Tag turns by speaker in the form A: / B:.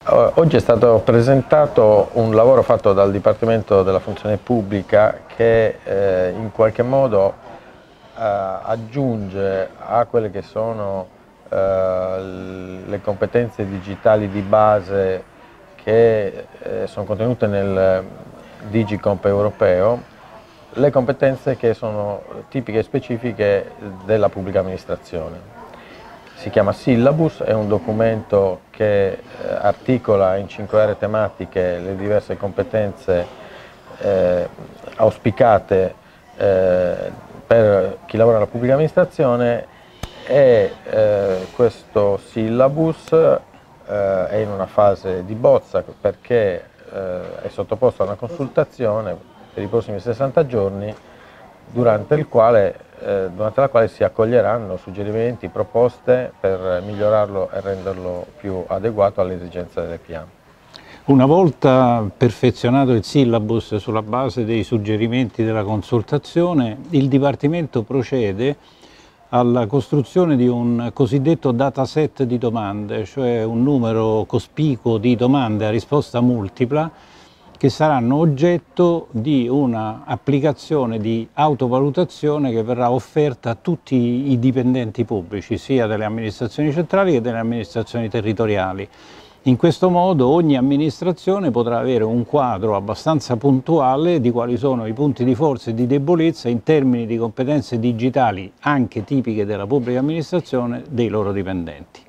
A: Oggi è stato presentato un lavoro fatto dal Dipartimento della Funzione Pubblica che in qualche modo aggiunge a quelle che sono le competenze digitali di base che sono contenute nel DigiComp europeo, le competenze che sono tipiche e specifiche della pubblica amministrazione. Si chiama Syllabus, è un documento che articola in 5 aree tematiche le diverse competenze auspicate per chi lavora nella pubblica amministrazione e questo Syllabus è in una fase di bozza perché è sottoposto a una consultazione per i prossimi 60 giorni durante la quale si accoglieranno suggerimenti, proposte per migliorarlo e renderlo più adeguato alle esigenze del cliente.
B: Una volta perfezionato il syllabus sulla base dei suggerimenti della consultazione, il Dipartimento procede alla costruzione di un cosiddetto dataset di domande, cioè un numero cospicuo di domande a risposta multipla che saranno oggetto di una applicazione di autovalutazione che verrà offerta a tutti i dipendenti pubblici, sia delle amministrazioni centrali che delle amministrazioni territoriali. In questo modo ogni amministrazione potrà avere un quadro abbastanza puntuale di quali sono i punti di forza e di debolezza in termini di competenze digitali, anche tipiche della pubblica amministrazione, dei loro dipendenti.